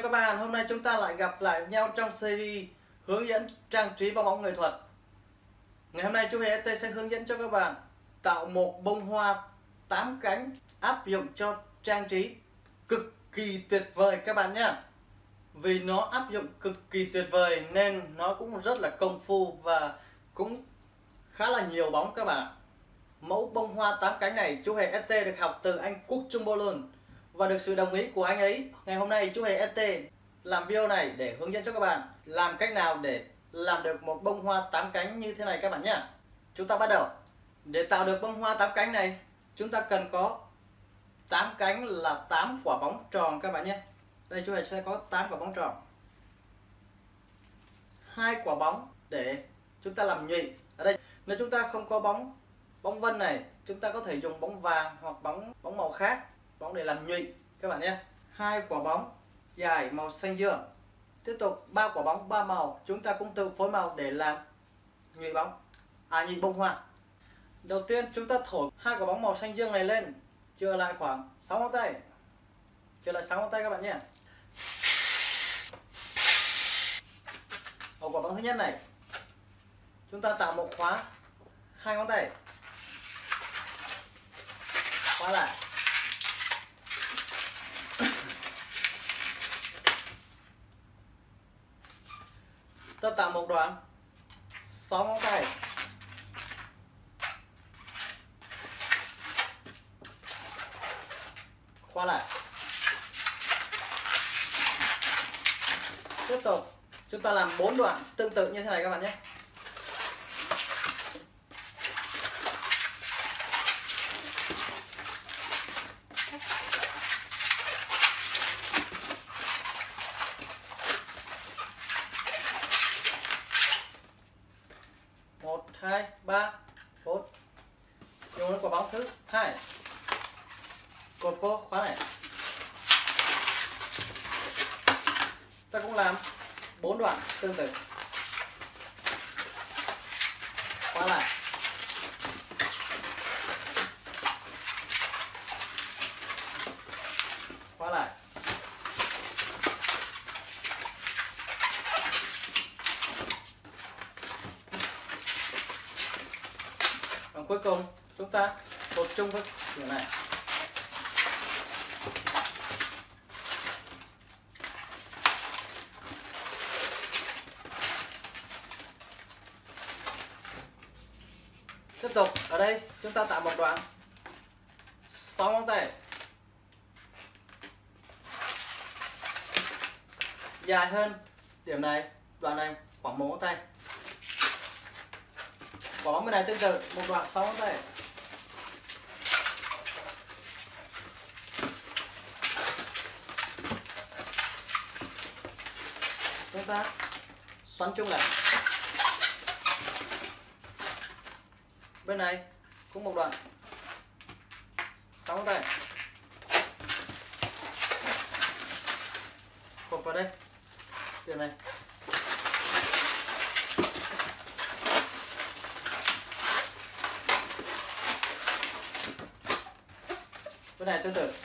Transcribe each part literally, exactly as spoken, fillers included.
chào các bạn, hôm nay chúng ta lại gặp lại nhau trong series hướng dẫn trang trí bong bóng nghệ thuật. Ngày hôm nay chú Hề ét tê sẽ hướng dẫn cho các bạn tạo một bông hoa tám cánh áp dụng cho trang trí cực kỳ tuyệt vời các bạn nhé. Vì nó áp dụng cực kỳ tuyệt vời nên nó cũng rất là công phu và cũng khá là nhiều bóng các bạn. Mẫu bông hoa tám cánh này chú Hề ét tê được học từ anh Quốc Trung Bô Luôn và được sự đồng ý của anh ấy. Ngày hôm nay chú Hề ét tê làm video này để hướng dẫn cho các bạn làm cách nào để làm được một bông hoa tám cánh như thế này các bạn nhé. Chúng ta bắt đầu. Để tạo được bông hoa tám cánh này, chúng ta cần có tám cánh là tám quả bóng tròn các bạn nhé. Đây chú Hề sẽ có tám quả bóng tròn. Hai quả bóng để chúng ta làm nhụy. Ở đây nếu chúng ta không có bóng bóng vân này, chúng ta có thể dùng bóng vàng hoặc bóng bóng màu khác, bóng để làm nhụy các bạn nhé. Hai quả bóng dài màu xanh dương. Tiếp tục ba quả bóng ba màu, chúng ta cũng tự phối màu để làm nhụy bóng, à nhụy bông hoa. Đầu tiên chúng ta thổi hai quả bóng màu xanh dương này lên, chừa lại khoảng sáu ngón tay, chừa lại sáu ngón tay các bạn nhé. Ở quả bóng thứ nhất này, chúng ta tạo một khóa hai ngón tay, khóa lại. Ta tạo một đoạn sáu ngón tay, khóa lại. Tiếp tục chúng ta làm bốn đoạn tương tự như thế này các bạn nhé. Một, hai, ba, bốn. Dùng đến quả bóng thứ hai, cột vô khóa này. Ta cũng làm bốn đoạn tương tự, khóa lại. Khóa lại. Và cuối cùng chúng ta cột chung với kiểu này. Tiếp tục ở đây chúng ta tạo một đoạn sáu ngón tay, dài hơn điểm này, đoạn này khoảng một ngón tay. Quả bóng bên này tương tự, một đoạn sáu ngón tay. Chúng ta xoắn chung lại. Bên này cũng một đoạn sáu ngón tay, cột vào đây điểm này. Bên này tương tự.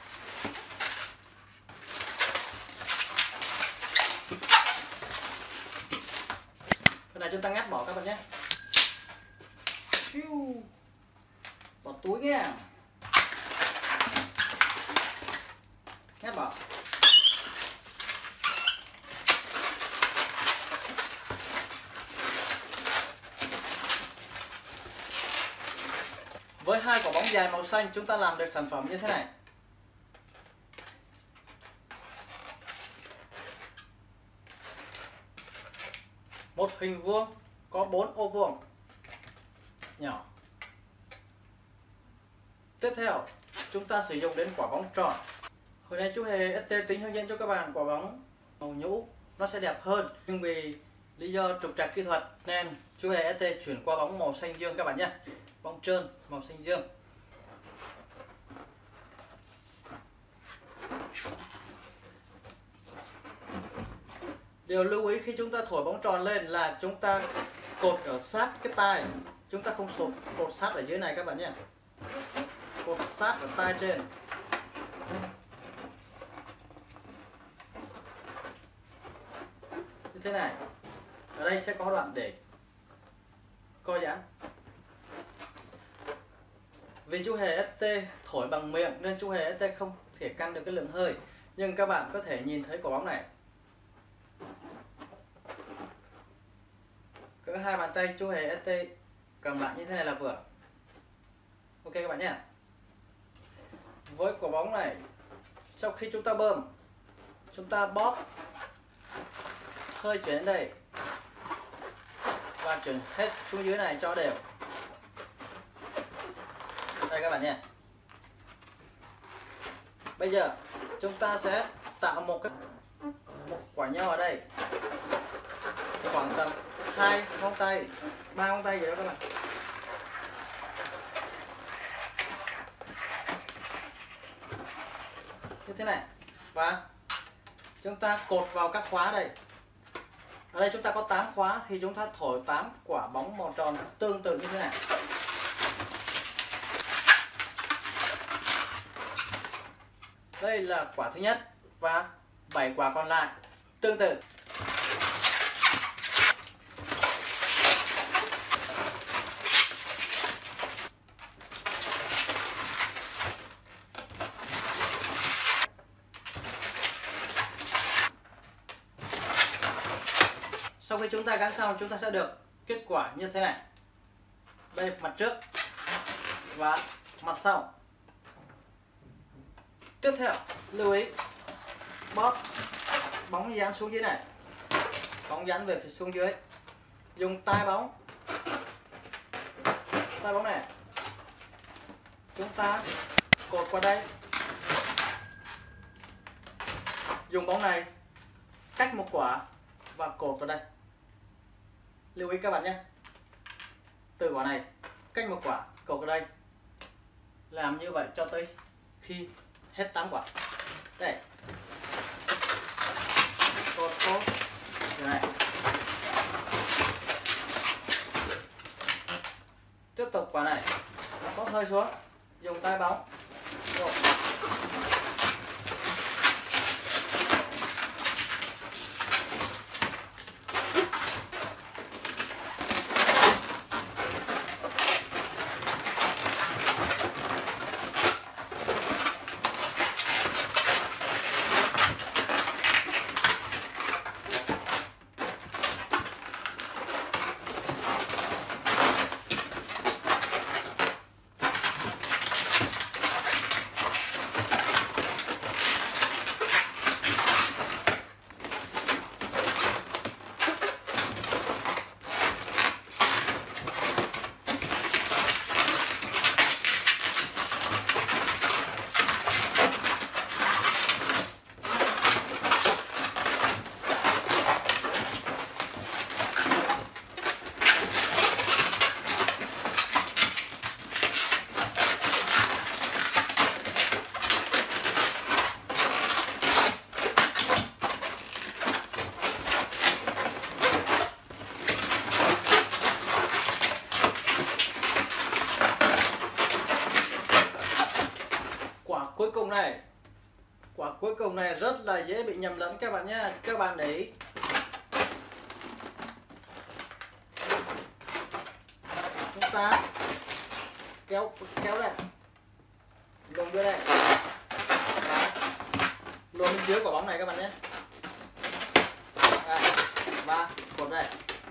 Bên này chúng ta ngắt bỏ các bạn nhé. Bỏ túi nghe. Ngắt bỏ. Với hai quả bóng dài màu xanh chúng ta làm được sản phẩm như thế này. Một hình vuông có bốn ô vuông nhỏ. Tiếp theo chúng ta sử dụng đến quả bóng tròn. Hồi nay chú Hề ét tê tính hướng dẫn cho các bạn quả bóng màu nhũ nó sẽ đẹp hơn, nhưng vì lý do trục trặc kỹ thuật nên chú Hề ét tê chuyển qua bóng màu xanh dương các bạn nhé. Bóng trơn màu xanh dương. Điều lưu ý khi chúng ta thổi bóng tròn lên là chúng ta cột ở sát cái tai, chúng ta không sụp cột sát ở dưới này các bạn nhé. Cột sát ở tai trên. thế này. Ở đây sẽ có đoạn để co giãn. Vì chú hề ét tê thổi bằng miệng nên chú hề ét tê không thể căn được cái lượng hơi, nhưng các bạn có thể nhìn thấy quả bóng này. Cỡ hai bàn tay chú hề ét tê cầm lại như thế này là vừa. Ok các bạn nhé. Với quả bóng này, sau khi chúng ta bơm, chúng ta bóp hơi chuyển đến đây và chuyển hết xuống dưới này cho đều. Đây các bạn nhé. Bây giờ chúng ta sẽ tạo một cái một quả nho ở đây, khoảng tầm hai ngón tay, ba ngón tay vậy đó các bạn. Như thế này. Và chúng ta cột vào các khóa đây. Ở đây chúng ta có tám khóa thì chúng ta thổi tám quả bóng màu tròn tương tự như thế này. Đây là quả thứ nhất và bảy quả còn lại tương tự. Sau khi chúng ta gắn xong, chúng ta sẽ được kết quả như thế này. Đây mặt trước và mặt sau. Tiếp theo lưu ý bóp bóng dán xuống dưới này, bóng dán về phía xuống dưới, dùng tay bóng tay bóng này chúng ta cột qua đây, dùng bóng này cách một quả và cột vào đây. Lưu ý các bạn nhé, từ quả này cách một quả cột vào đây, làm như vậy cho tới khi hết tám quả. Đây, cột cột như này. Tiếp tục quả này bóp hơi xuống, dùng tay bóng cột. Cuối cùng này, quả cuối cùng này rất là dễ bị nhầm lẫn các bạn nhé. Các bạn để ý, chúng ta kéo kéo đây, luồn đưa đây, luồn dưới quả bóng này các bạn nhé. Đây, và cột đây.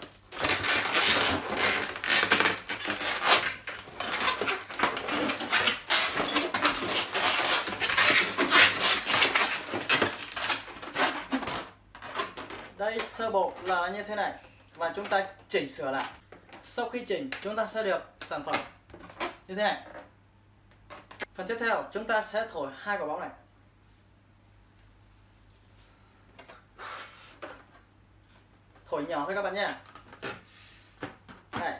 Đây sơ bộ là như thế này và chúng ta chỉnh sửa lại. Sau khi chỉnh chúng ta sẽ được sản phẩm như thế này. Phần tiếp theo chúng ta sẽ thổi hai quả bóng này. Thổi nhỏ thôi các bạn nha. Đây.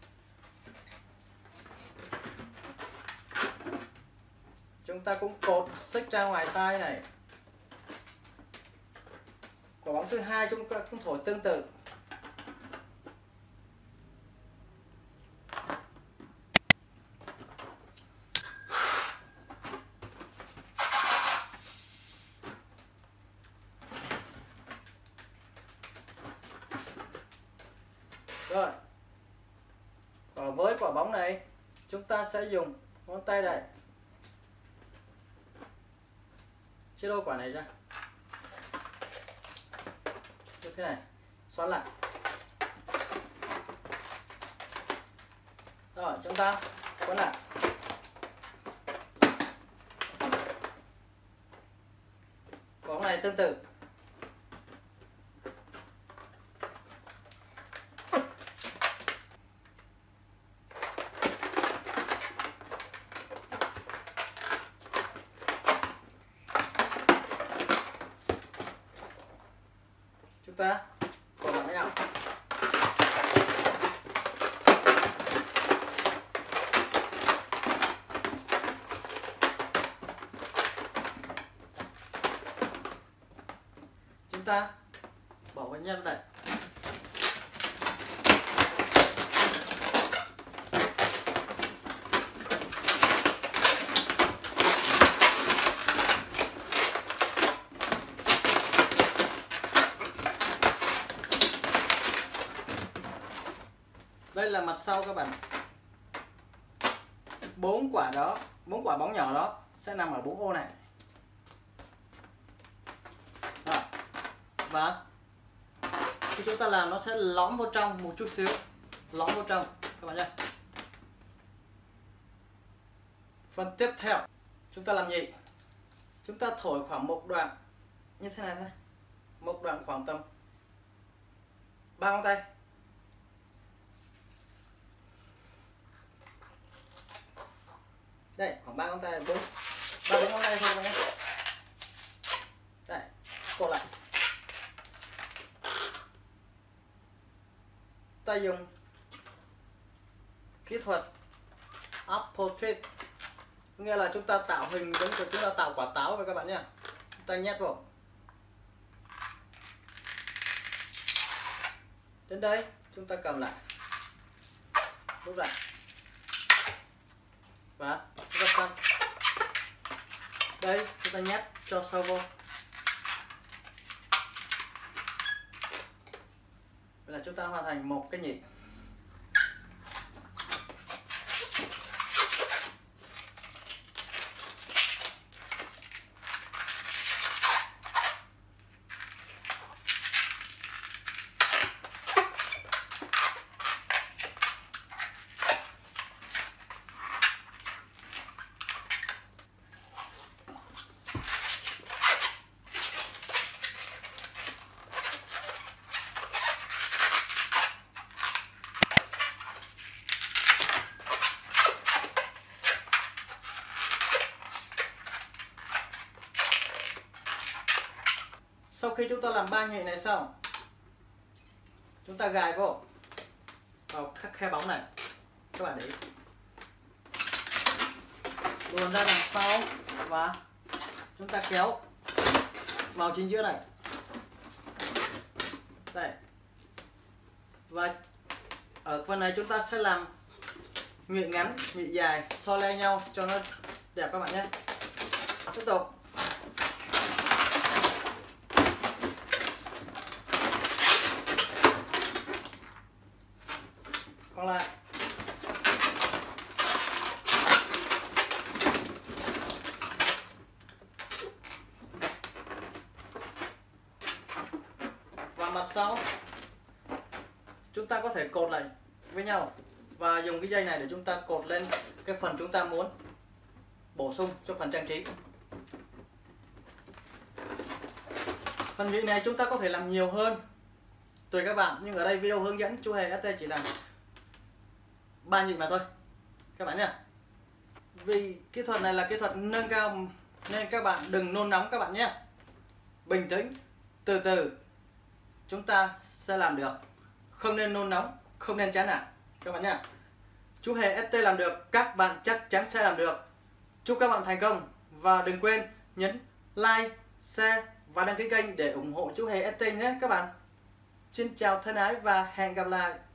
Chúng ta cũng cột xích ra ngoài tay này. Quả bóng thứ hai chúng ta cũng thổi tương tự. với quả bóng này, chúng ta sẽ dùng ngón tay đây chia đôi quả này ra như thế này, xoắn lại. Rồi chúng ta quấn lại. Quả bóng này tương tự. Chúng ta còn lại với nhau. Chúng ta bỏ vào nhân đây. Đây là mặt sau các bạn. Bốn quả đó, bốn quả bóng nhỏ đó sẽ nằm ở bốn ô này. Rồi. Và khi chúng ta làm nó sẽ lõm vào trong một chút xíu, lõm vào trong các bạn nhé. Phần tiếp theo chúng ta làm gì? Chúng ta thổi khoảng một đoạn như thế này thôi, một đoạn khoảng tầm ba ngón tay. Đây khoảng ba ngón tay, bốn ba bốn ngón tay thôi các bạn nhé. Đây, cột lại. Ta dùng kỹ thuật apple twist, nghĩa là chúng ta tạo hình giống như chúng ta tạo quả táo với các bạn nhé. Chúng ta nhét vào. Đến đây chúng ta cầm lại, rút lại và chúng ta xong. Đây chúng ta nhét cho sâu vô. Vậy là chúng ta hoàn thành một cái nhịp. Sau khi chúng ta làm ba nhịp này xong, chúng ta gài vô vào các khe bóng này, các bạn để ý. Luồn ra đằng sau và chúng ta kéo vào chính giữa này. Đây. Và ở phần này chúng ta sẽ làm nhụy ngắn, nhụy dài, so le nhau cho nó đẹp các bạn nhé. Tiếp tục. Còn lại. Và mặt sau chúng ta có thể cột lại với nhau và dùng cái dây này để chúng ta cột lên cái phần chúng ta muốn bổ sung cho phần trang trí. Phần nhụy này chúng ta có thể làm nhiều hơn tùy các bạn, nhưng ở đây video hướng dẫn chú Hề ét tê chỉ làm ba nhịp mà thôi các bạn nhé. Vì kỹ thuật này là kỹ thuật nâng cao nên các bạn đừng nôn nóng các bạn nhé. Bình tĩnh, từ từ chúng ta sẽ làm được. Không nên nôn nóng, không nên chán nản các bạn nhé. Chú Hề ét tê làm được, các bạn chắc chắn sẽ làm được. Chúc các bạn thành công và đừng quên nhấn like, share và đăng ký kênh để ủng hộ chú Hề ét tê nhé các bạn. Xin chào thân ái và hẹn gặp lại.